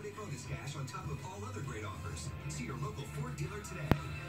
holiday bonus cash on top of all other great offers. See your local Ford dealer today.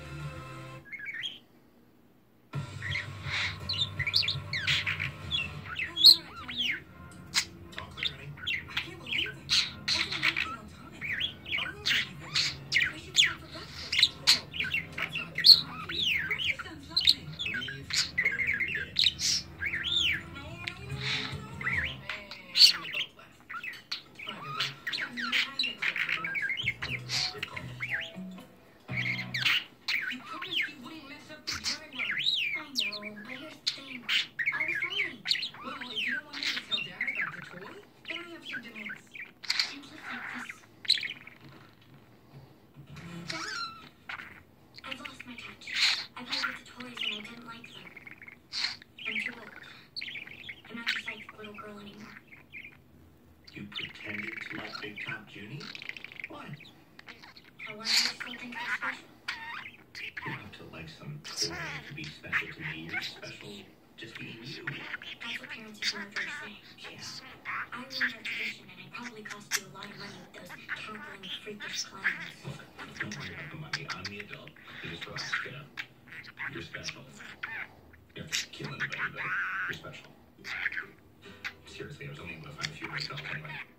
You pretended to like Big Top Junie? Why? I wanted to still think it was special. You have to like some toy to be special to me. You're special just being you. That's what parents and children say. Yeah. I ruined our tradition, and it probably cost you a lot of money with those cackling, freakish clowns. Look, don't worry about the money. I'm the adult. You just relax, get up. You're special. You have to kill anybody, but you're special. Seriously, I was only able to find a few myself anyway.